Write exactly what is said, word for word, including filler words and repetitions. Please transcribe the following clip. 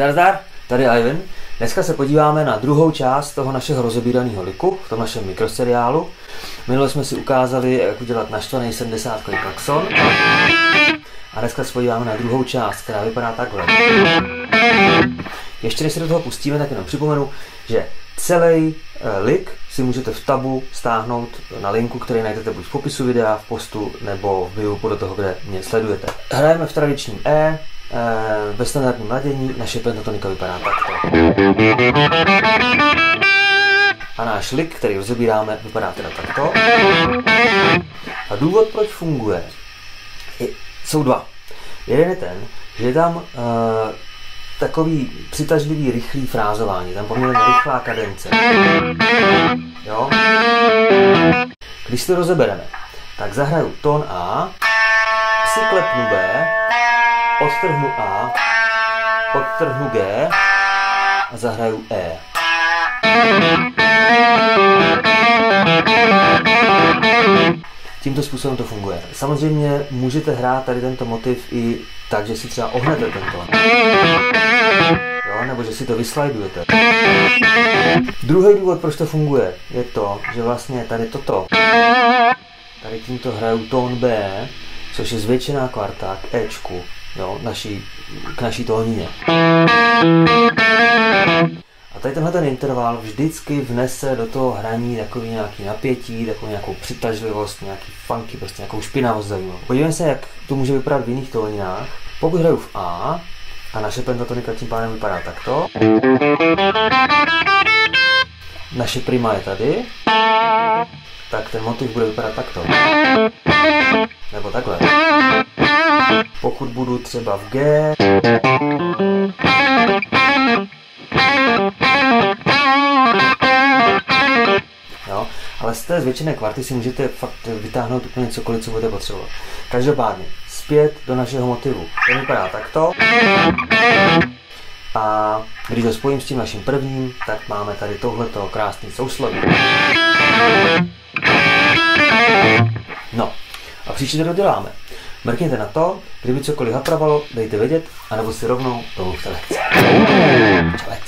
Zdar, zdar, tady Ivan. Dneska se podíváme na druhou část toho našeho rozobíraného liku v tom našem mikroseriálu. Minule jsme si ukázali, jak udělat naštvaný sedmdesátkový klakson. A dneska se podíváme na druhou část, která vypadá takhle. Ještě než se do toho pustíme, tak jenom připomenu, že celý lik si můžete v tabu stáhnout na linku, který najdete buď v popisu videa, v postu nebo v bio podle toho, kde mě sledujete. Hrajeme v tradičním E, ve standardním ladění, naše pentatonika vypadá takto. A náš lik, který rozebíráme, vypadá teda takto. A důvod, proč funguje, jsou dva. Jeden je ten, že je tam uh, takový přitažlivý, rychlý frázování, tam poměrně rychlá kadence. Jo? Když si to rozebereme, tak zahraju tón A, přiklepnu B, odtrhnu A, odtrhnu G a zahraju E. Tímto způsobem to funguje. Samozřejmě můžete hrát tady tento motiv i tak, že si třeba ohnete ten tón. Jo, nebo že si to vyslajdujete. Druhý důvod, proč to funguje, je to, že vlastně tady toto, tady tímto hraju tón B, což je zvětšená kvarta k Ečku, jo, naší, k naší tónině. A tady tenhle ten interval vždycky vnese do toho hraní takový nějaký napětí, takovou nějakou přitažlivost, nějaký funky, prostě nějakou špinavost zajímavou. Podívejme se, jak to může vypadat v jiných tóninách. Pokud hraju v A, a naše pentatonika tím pádem vypadá takto. Naše prima je tady, tak ten motiv bude vypadat takto. Nebo takhle. Pokud budu třeba v G, jo, ale z té zvětšené kvarty si můžete fakt vytáhnout úplně cokoliv, co budete potřebovat. Každopádně, zpět do našeho motivu. To vypadá takto. A když ho spojím s tím naším prvním, tak máme tady tohleto krásný sousloví. No, a příště to doděláme. Mrkněte na to, kdyby cokoliv hapravalo, dejte vědět, anebo si rovnou domluvte lekci. Čau.